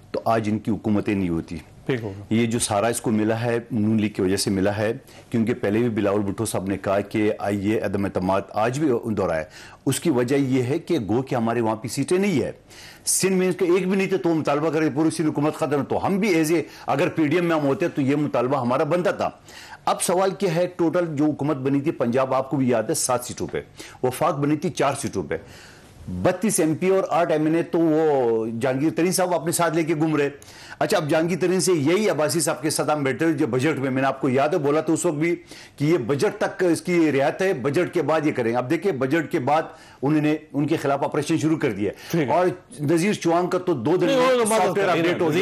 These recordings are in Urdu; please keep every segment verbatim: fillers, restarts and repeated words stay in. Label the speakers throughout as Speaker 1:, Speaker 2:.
Speaker 1: تو آج ان کی حکومتیں نہیں ہوتی. یہ جو سارا اس کو ملا ہے نون لیگ کی وجہ سے ملا ہے, کیونکہ پہلے بھی بلاول بھٹو صاحب نے کہا کہ آئیے عدم اعتماد آج بھی دورہ ہے. اس کی وجہ یہ ہے کہ گو کہ ہمارے وہاں پہ سیٹیں نہیں ہے, سندھ میں اس کے ایک بھی نہیں تھے تو مطالبہ کرے پوری سندھ حکومت ختم, تو ہم بھی ایز اے اگر پی ڈی ایم میں ہم ہوتے تو یہ مطالبہ ہمارا بنتا تھا. اب سوال کیا ہے, ٹوٹل جو حکومت بنی تھی پنجاب آپ کو بھی یاد ہے سات سیٹوں پہ, وفاق بنی تھی چار سیٹوں پہ, بتیس ایم پی اور آٹھ ایم این اے تو وہ جہانگیر ترین صاحب اپنے ساتھ لے کے گھوم رہے. اچھا اب جہانگیر ترین سے یہی عباسی صاحب کے ساتھ ہم بیٹھے جو بجٹ میں میں نے آپ کو یاد ہے بولا تو اس وقت بھی کہ یہ بجٹ تک اس کی رعایت ہے, بجٹ کے بعد یہ کریں. اب دیکھیں بجٹ کے بعد انہوں نے ان کے خلاف آپریشن شروع کر دیا, اور نذیر چوہان کا تو دو دن سافٹ ویئر اپڈیٹ ہو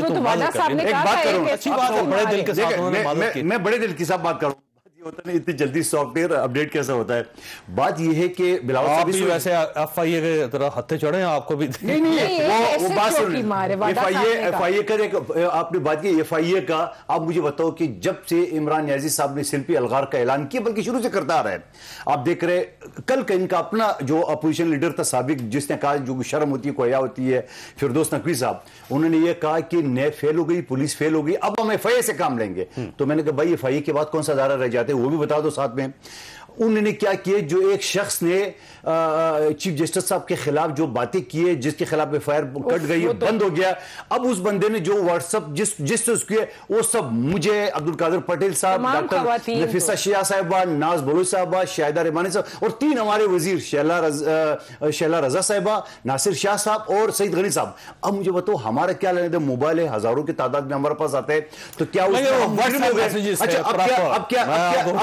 Speaker 1: گیا. میں بڑے دل کے ساتھ بات کروں, ہوتا نہیں اتنی جلدی سافٹ ویئر اپڈیٹ کیسا ہوتا ہے. بات یہ ہے کہ بلاول
Speaker 2: آپ بھی ویسے ایف آئی اے کے طرح ہتھے چڑھے ہیں, آپ کو بھی
Speaker 1: نہیں نہیں وہ بات سن F I A F I A کا آپ نے بات کی ایف آئی اے کا. آپ مجھے بتاؤ کہ جب سے عمران نیازی صاحب نے سلفی الغار کا اعلان کیا, بلکہ شروع سے کرتا آ رہا ہے, آپ دیکھ رہے کل کا ان کا اپنا جو اپوزیشن لیڈر تھا سابق, جس نے کہا جو شرم ہوتی ہے کوئی ہوتی ہے, فردوس نقوی صاحب, انہوں نے یہ کہا کہ نیب فیل ہو گئی, پولیس فیل ہو گئی, اب ہم ایف آئی اے سے کام لیں گے. تو میں نے کہا بھائی ایف آئی اے کے بعد کون سا ادارہ رہ جاتے, وہ بھی بتا دو ساتھ میں. انہوں نے کیا کیے, جو ایک شخص نے چیف جسٹس صاحب کے خلاف جو باتیں کیے, جس کے خلاف ایف آئی آر کٹ گئی, بند ہو گیا. اب اس بندے نے جو واٹس اپ جس جس سے اس کیے وہ سب مجھے, عبد القادر پٹیل صاحب, ڈاکٹر نفیسہ شیعہ صاحبہ, ناز بلوچ صاحبہ, شاہدہ رحمانی صاحب, اور تین ہمارے وزیر شیلا رضا صاحبہ, ناصر شاہ صاحب اور سعید غنی صاحب. اب مجھے بتاؤ ہمارا کیا لینا تھا, موبائل ہے ہزاروں کی تعداد میں ہمارے پاس آتے ہیں, تو کیا اب کیا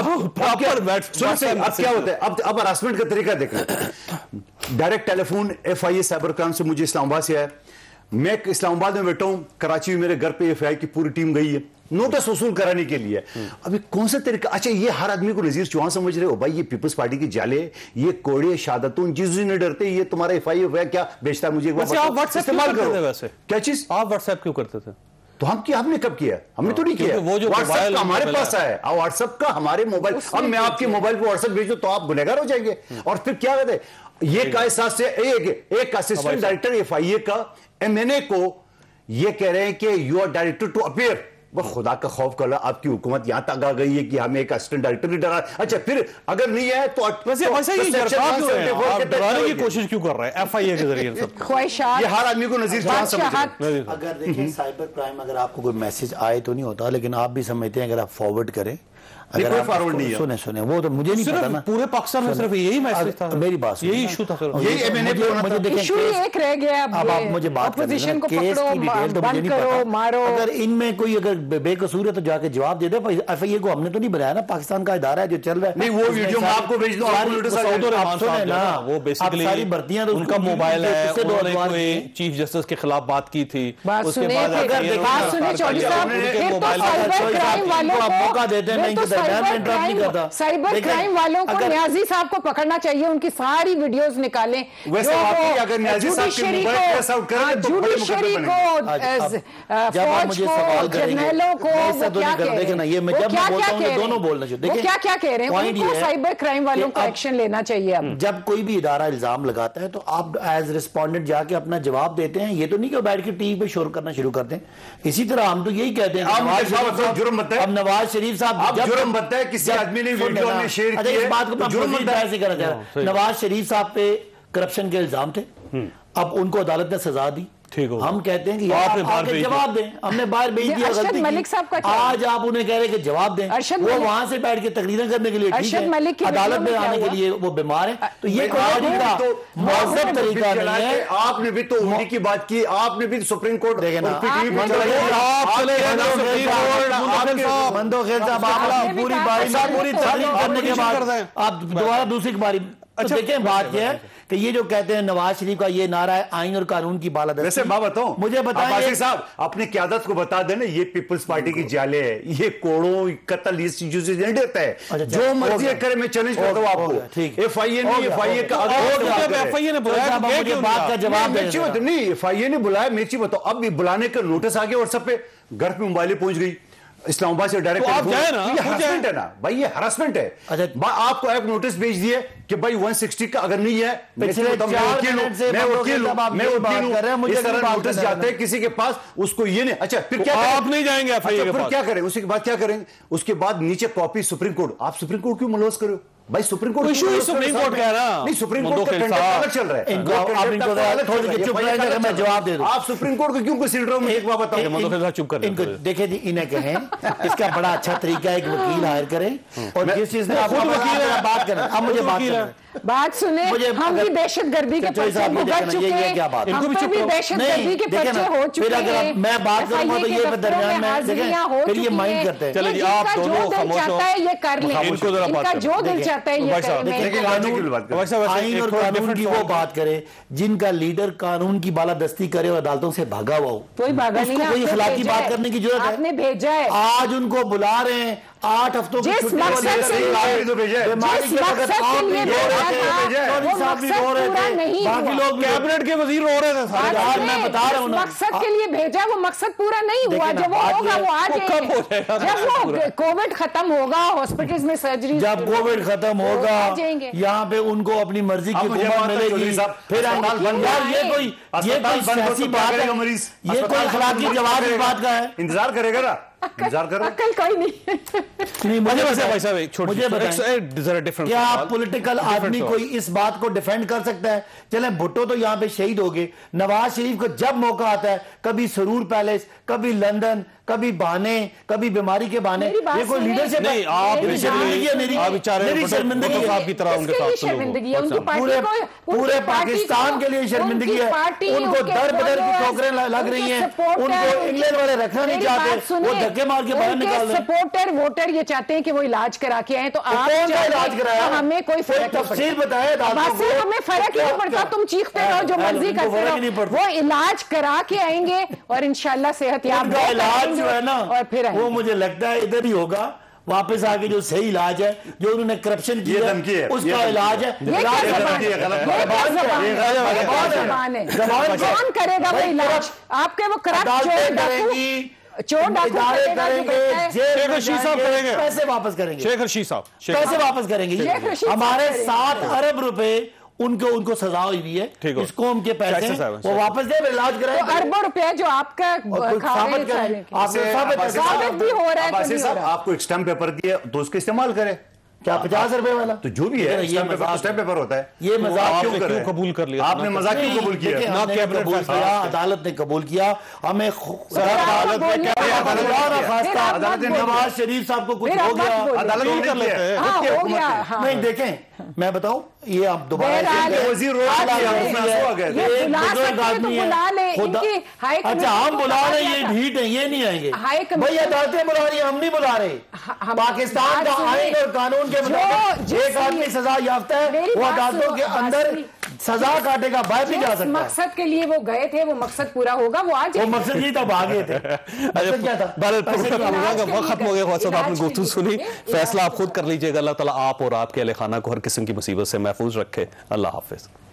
Speaker 1: اب کیا ہوتا ہے, اب اب ہراسمنٹ کا طریقہ دیکھیں. Direct telephone F I A cyber crime سے مجھے اسلام آباد سے آیا, میں اسلام آباد میں بیٹھا ہوں, کراچی میں میرے گھر پہ ایف آئی آئی کی پوری ٹیم گئی ہے نوٹس وصول کرانے کے لیے. ابھی کون سا طریقہ, اچھا یہ ہر آدمی کو نذیر چوہان سمجھ رہے ہو, بھائی یہ پیپلز پارٹی کی جالے, یہ کوڑے شہادتوں, ان چیزوں سے نہیں ڈرتے, یہ تمہارا ایف آئی اے کیا بیچتا ہے مجھے استعمال کرو. کیا چیز
Speaker 2: آپ واٹس ایپ کیوں کرتے تھے,
Speaker 1: تو ہم کیا, ہم نے کب کیا, ہم نے تو نہیں کیا. واٹس ایپ کا ہمارے پاس ہے, واٹس ایپ کا ہمارے موبائل, اب میں آپ کے موبائل پہ واٹس ایپ بھیج دوں تو آپ گنہگار ہو جائیں گے. اور پھر کیا کہتے ہیں, یہ کا احساس سے ایک assistant director F I A کا ایم این اے کو یہ کہہ رہے ہیں کہ you are director to appear. وہ خدا کا خوف کر رہا, آپ کی حکومت یہاں تک آ گئی ہے کہ ہمیں ایک اسسٹنٹ ڈائریکٹر نہیں ڈرا. اچھا پھر اگر نہیں ہے تو
Speaker 2: ڈرانے کی کوشش کیوں کر رہے ہیں ایف آئی اے کے ذریعے,
Speaker 1: یہ ہر آدمی کو نذیر چوہان سمجھ رہے ہیں.
Speaker 3: اگر دیکھیں سائبر کرائم اگر آپ کو کوئی میسج آئے تو نہیں ہوتا, لیکن آپ بھی سمجھتے ہیں اگر آپ فارورڈ کریں,
Speaker 1: کوئی فارورڈ نہیں ہے,
Speaker 3: سنیں سنیں وہ تو مجھے نہیں پتا نا,
Speaker 2: پورے پاکستان میں صرف یہی میسج تھا,
Speaker 3: میری بات
Speaker 2: یہی ایشو تھا,
Speaker 1: یہی ایم این اے پہ ہونا تھا.
Speaker 4: ایشو ایک رہ گیا,
Speaker 3: اب آپ مجھے بات کریں, کیس کی ڈیٹیل تو مجھے نہیں پتا, اگر ان میں کوئی اگر بے قصور ہے تو جا کے جواب دے دے. ایف آئی اے کو ہم نے تو نہیں بنایا نا, پاکستان کا ادارہ ہے جو چل رہا ہے.
Speaker 1: نہیں وہ ویڈیو میں آپ کو بھیج دوں,
Speaker 2: آپ سنیں نا, وہ بیسیکلی
Speaker 3: ساری بھرتیاں تو
Speaker 2: ان کا موبائل ہے, انہوں نے کوئی چیف جسٹس کے خلاف بات کی تھی, اس کے بعد
Speaker 4: بات سنیں چودھری صاحب, پھر تو سائبر کرائم والوں کو
Speaker 3: موقع دیتے ہیں, نہیں کہ میں انٹرپٹ نہیں کرتا.
Speaker 4: سائبر کرائم والوں کو نیازی صاحب کو پکڑنا چاہیے, ان کی ساری ویڈیوز نکالیں.
Speaker 1: ویسے واقعی اگر نیازی صاحب کی موبائل پریس آؤٹ کریں تو بڑے مقدمے بنیں گے.
Speaker 3: جب آپ مجھے سوال کریں گے ایسا تو نہیں کر, دیکھیں نا یہ میں جب میں بولتا ہوں کہ دونوں بولنا چاہیے.
Speaker 4: وہ کیا کیا کہہ رہے ہیں, ان کو سائبر کرائم والوں کو ایکشن لینا چاہیے. اب
Speaker 3: جب کوئی بھی ادارہ الزام لگاتا ہے تو آپ ایز ریسپونڈنٹ جا کے اپنا جواب دیتے ہیں, یہ تو نہیں کہ بیٹھ کے ٹی وی پہ شور کرنا شروع کر دیں. اسی طرح ہم تو یہی کہتے ہیں اب نواز شریف صاحب
Speaker 1: جرم بنتا ہے کسی آدمی نے ویڈیو میں شیئر کیا,
Speaker 3: اس بات کو جرم بنتا ہے. نواز شریف صاحب پہ کرپشن کے الزام تھے, اب ان کو عدالت نے سزا دی, ہم کہتے ہیں کہ آپ جواب دیں, ہم نے باہر بھیج دیا غلطی کی, آج آپ انہیں کہہ رہے کہ جواب دیں, وہ وہاں سے بیٹھ کے تقریریں کرنے کے لیے ٹھیک ہے, عدالت میں آنے کے لیے وہ بیمار ہیں, تو یہ کوئی مہذب طریقہ نہیں ہے.
Speaker 1: آپ نے بھی تو انہی کی بات کی, آپ نے بھی سپریم کورٹ
Speaker 3: دیکھیں نا, مندو خیل صاحب آپ پوری باری پوری تقریر کرنے کے بعد آپ دوبارہ دوسری باری. اچھا دیکھیں بات یہ ہے کہ یہ جو کہتے ہیں نواز شریف کا یہ نعرہ ہے آئین اور قانون کی بالادستی.
Speaker 1: ویسے میں بتاؤں,
Speaker 3: مجھے بتائیں
Speaker 1: صاحب اپنی قیادت کو بتا دینا, یہ پیپلز پارٹی کی جالے ہے, یہ کوڑوں قتل اس چیزوں سے نہیں ڈرتا ہے, جو مرضی کرے. میں چیلنج کرتا ہوں آپ کو, ایف آئی اے نے ایف آئی اے کا
Speaker 2: ایف آئی اے نے بلایا,
Speaker 3: مجھے بات کا جواب
Speaker 1: نہیں, ایف آئی اے نے بلایا, میری چیز بتاؤ, اب بھی بلانے کا نوٹس آ گیا واٹس ایپ پہ, گھر پہ موبائلیں پہنچ گئی. اسلام آباد سے ڈائریکٹ ہراسمنٹ ہے نا بھائی، یہ ہراسمنٹ ہے. آپ کو ایک نوٹس بھیج دیے کہ بھائی ون سکسٹی کا اگر نہیں ہے میں وکیل ہوں، میں وکیل ہوں، اس طرح نوٹس جاتے ہیں کسی کے پاس، اس کو یہ نہیں. اچھا پھر کیا
Speaker 2: آپ نہیں جائیں گے،
Speaker 1: پھر کیا کریں؟ اس کے بعد کیا کریں گے؟ اس کے بعد نیچے کاپی سپریم کورٹ. آپ سپریم کورٹ کیوں ملوث کرو بھائی؟ سپریم کورٹ
Speaker 2: سپریم کورٹ کہہ رہا
Speaker 1: نہیں، سپریم کورٹ کا ٹینڈر الگ چل رہا ہے. آپ سپریم کورٹ کو کیوں کنسیڈر ہو؟ ایک بات بتاؤ.
Speaker 2: چپ کر
Speaker 3: دیکھیں جی، انہیں کہیں اس کا بڑا اچھا طریقہ ہے ایک وکیل ہائر کریں اور جس چیز میں بات کریں. اب مجھے بات کریں،
Speaker 4: بات سنیں. ہم بھی دہشت گردی کے پرچے بھگت چکے ہیں، ہم پر بھی دہشت گردی کے پرچے ہو چکے ہیں.
Speaker 3: میں بات کروں گا تو یہ درمیان میں دیکھیں پھر یہ مائنڈ کرتے ہیں.
Speaker 2: چلیں جی، آپ دونوں خاموش ہو،
Speaker 4: یہ کر لیں، ان کا جو دل چاہتا ہے یہ کریں.
Speaker 3: آئین اور قانون کی وہ بات کرے جن کا لیڈر قانون کی بالادستی کرے اور عدالتوں سے بھاگا ہوا ہو.
Speaker 4: کوئی بھاگا نہیں،
Speaker 3: کوئی اخلاقی بات کرنے کی ضرورت ہے؟
Speaker 4: آپ نے بھیجا ہے.
Speaker 3: آج ان کو بلا رہے ہیں آٹھ ہفتوں کی
Speaker 4: جس مقصد سے بیماری کے وقت آپ نے بھیجا تھا وہ مقصد پورا نہیں ہوا.
Speaker 3: باقی لوگ
Speaker 2: کیبنٹ کے وزیر رو رہے تھے سارے.
Speaker 3: آج میں بتا رہا ہوں
Speaker 4: مقصد کے لیے بھیجا، وہ مقصد پورا نہیں ہوا. جب وہ ہوگا وہ آ جائیں گے. جب وہ کووڈ ختم ہوگا، ہاسپٹلز میں سرجری،
Speaker 3: جب کووڈ ختم ہوگا یہاں پہ ان کو اپنی مرضی کی حکومت ملے گی. پھر یہ کوئی یہ کوئی سیاسی بات ہے؟ یہ کوئی اخلاقی جواب اس بات کا ہے؟
Speaker 1: انتظار کرے گا نا، انتظار کرو.
Speaker 4: عقل کوئی نہیں.
Speaker 3: مجھے بتائیں کیا پولیٹیکل آدمی کوئی اس بات کو ڈیفینڈ کر سکتا ہے؟ چلیں بھٹو تو یہاں پہ شہید ہو گئے، نواز شریف کو جب موقع آتا ہے کبھی سرور پیلیس، کبھی لندن، کبھی بہانے، کبھی بیماری کے بہانے. یہ کوئی لیڈرشپ نہیں.
Speaker 2: آپ
Speaker 3: شرمندگی ہے میری، میری شرمندگی
Speaker 2: صاحب کی طرح ان کے ساتھ
Speaker 3: پورے پورے پاکستان کے لیے شرمندگی ہے. ان کو در بدر کی ٹھوکریں لگ رہی ہیں، ان کو انگلینڈ والے رکھنا نہیں چاہتے، وہ دھکے مار کے باہر نکال رہے ہیں.
Speaker 4: سپورٹر ووٹر یہ چاہتے ہیں کہ وہ علاج کرا کے آئیں، تو آپ
Speaker 3: علاج کرایا؟
Speaker 4: ہمیں کوئی فرق
Speaker 3: تفصیل بتائے.
Speaker 4: ہمیں فرق ہی نہیں پڑتا، تم چیختے رہو جو مرضی کرتے رہو. وہ علاج کرا کے آئیں گے اور انشاءاللہ صحت یاب
Speaker 3: علاج جو ہے نا
Speaker 4: اور پھر
Speaker 3: وہ مجھے لگتا ہے ادھر ہی ہوگا واپس آگے. جو صحیح علاج ہے، جو انہوں نے کرپشن کیا اس کا علاج ہے.
Speaker 4: کون کرے گا وہ علاج؟ آپ کے وہ
Speaker 3: پیسے واپس کریں گے،
Speaker 2: شیخ رشید صاحب
Speaker 3: پیسے واپس کریں گے. ہمارے سات ارب روپے ان کو ان کو سزا ہوئی ہے، اس قوم کے پیسے وہ واپس دے، علاج کرائے.
Speaker 4: اربوں روپے جو آپ کا ثابت بھی ہو رہا ہے.
Speaker 1: آپ کو ایک اسٹمپ پیپر دیا تو اس کا استعمال کرے.
Speaker 3: کیا پچاس روپے والا
Speaker 1: تو جو بھی ہے اسٹمپ پیپر ہوتا ہے.
Speaker 3: یہ مذاق
Speaker 2: کیوں قبول کر لیا؟
Speaker 1: آپ نے مذاق کیوں قبول کیا؟
Speaker 3: عدالت نے قبول کیا. ہمیں نواز شریف صاحب کو کچھ ہو گیا، عدالت کر لیتے ہیں. نہیں دیکھیں میں بتاؤں، یہ آپ دوبارہ اچھا ہم بلا رہے ہیں، یہ ڈھیٹ ہیں، یہ نہیں آئیں گے بھائی. عدالتیں بلا رہی ہیں، ہم نہیں بلا رہے. پاکستان کا آئین اور قانون کے مطابق ایک آدمی سزا یافتہ ہے، وہ عدالتوں کے اندر سزا کاٹے گا، باہر نہیں جا سکتا.
Speaker 4: مقصد کے لیے وہ گئے تھے، وہ مقصد پورا ہوگا، وہ آج
Speaker 3: وہ مقصد نہیں تھا، بھاگے تھے. مقصد کیا تھا؟
Speaker 2: وقت ختم ہو گیا. خواص صاحب آپ نے گفتگو سنی، فیصلہ آپ خود کر لیجئے گا. اللہ تعالیٰ آپ اور آپ کے اہل خانہ کو ہر قسم کی مصیبت سے محفوظ رکھے. اللہ حافظ.